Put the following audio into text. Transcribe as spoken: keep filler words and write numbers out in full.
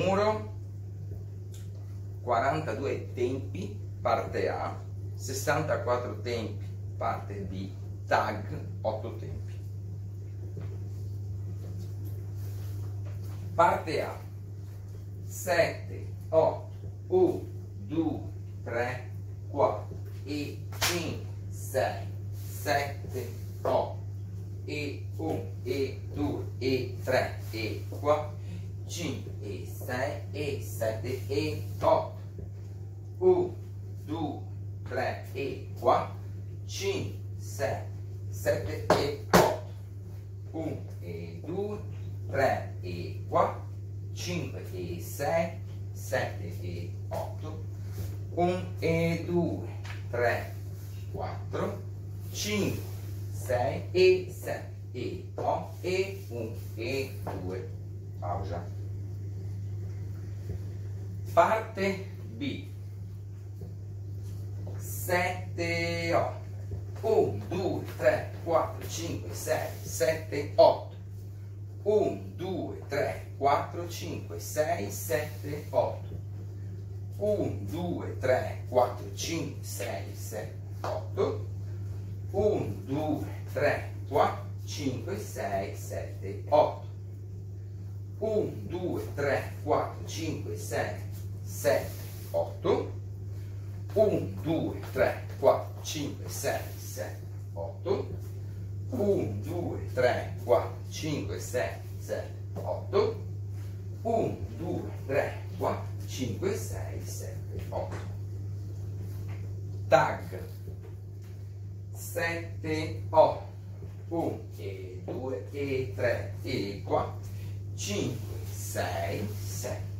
muro, quarantadue tempi, parte A, sessantaquattro tempi, parte B, tag, otto tempi. Parte A, sette, otto, uno, due, tre, quattro e cinque, sei, sette, otto e uno e due e tre e quattro, cinque e sei e sette e otto, uno, due, tre e quattro, cinque, sei, sette e otto, uno e due, tre e quattro, cinque e sei, sette e otto, uno e due, tre, quattro, cinque, sei e sette e otto e uno e due. Pausa. Parte B. sette, otto. uno, due, tre, quattro, cinque, sei, sette, otto. uno, due, tre, quattro, cinque, sei, sette, otto. uno, due, tre, quattro, cinque, sei, sette, otto. uno, due, tre, quattro, cinque, sei, sette, otto. uno, due, tre, quattro, cinque, sei, sette, otto. uno, due, tre, quattro, cinque, sei, sette, otto. uno, due, tre, quattro, cinque, sei, sette, otto. uno, due, tre, quattro, cinque, sei, sette, otto. Tag sette, otto, uno e due e tre e quattro, cinque, sei, sette,